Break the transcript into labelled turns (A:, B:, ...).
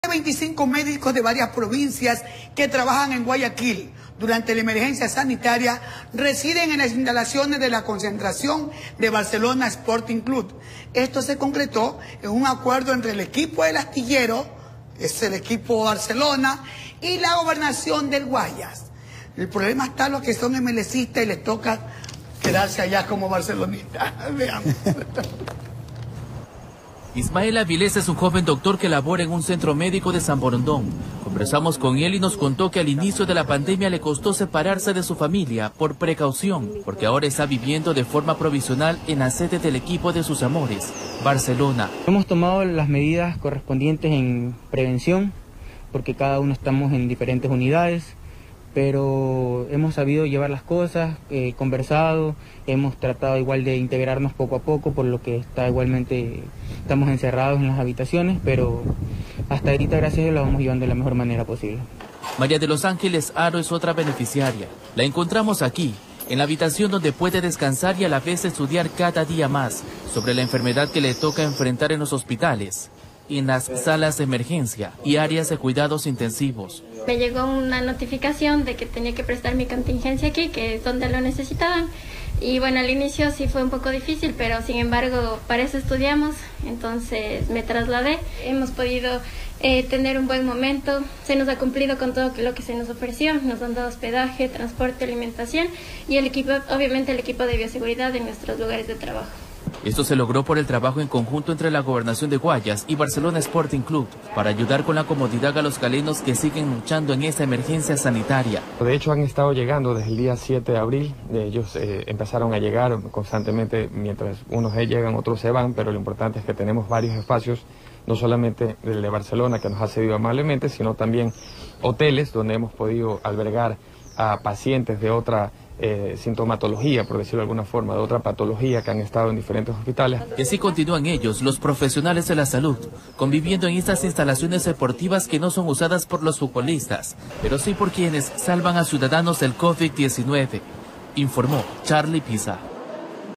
A: 25 médicos de varias provincias que trabajan en Guayaquil durante la emergencia sanitaria residen en las instalaciones de la concentración de Barcelona Sporting Club. Esto se concretó en un acuerdo entre el equipo del Astillero, que es el equipo Barcelona, y la gobernación del Guayas. El problema está en los que son MLCistas y les toca quedarse allá como barcelonistas. Veamos.
B: Ismael Avilés es un joven doctor que labora en un centro médico de San Borondón. Conversamos con él y nos contó que al inicio de la pandemia le costó separarse de su familia por precaución, porque ahora está viviendo de forma provisional en la sede del equipo de sus amores, Barcelona.
C: Hemos tomado las medidas correspondientes en prevención, porque cada uno estamos en diferentes unidades, pero hemos sabido llevar las cosas, conversado, hemos tratado igual de integrarnos poco a poco, por lo que estamos encerrados en las habitaciones, pero hasta ahorita, gracias a Dios, lo vamos llevando de la mejor manera posible.
B: María de los Ángeles Aro es otra beneficiaria. La encontramos aquí, en la habitación donde puede descansar y a la vez estudiar cada día más sobre la enfermedad que le toca enfrentar en los hospitales, en las salas de emergencia y áreas de cuidados intensivos.
D: Me llegó una notificación de que tenía que prestar mi contingencia aquí, que es donde lo necesitaban. Y bueno, al inicio sí fue un poco difícil, pero sin embargo para eso estudiamos, entonces me trasladé. Hemos podido tener un buen momento, se nos ha cumplido con todo lo que se nos ofreció, nos han dado hospedaje, transporte, alimentación y el equipo, obviamente el equipo de bioseguridad en nuestros lugares de trabajo.
B: Esto se logró por el trabajo en conjunto entre la Gobernación de Guayas y Barcelona Sporting Club para ayudar con la comodidad a los galenos que siguen luchando en esta emergencia sanitaria.
E: De hecho, han estado llegando desde el día 7 de abril. Ellos empezaron a llegar constantemente, mientras unos llegan, otros se van, pero lo importante es que tenemos varios espacios, no solamente el de Barcelona, que nos ha cedido amablemente, sino también hoteles donde hemos podido albergar a pacientes de otra sintomatología, por decirlo de alguna forma, de otra patología que han estado en diferentes hospitales.
B: Y así continúan ellos, los profesionales de la salud, conviviendo en estas instalaciones deportivas que no son usadas por los futbolistas, pero sí por quienes salvan a ciudadanos del COVID-19, informó Charlie Pisa.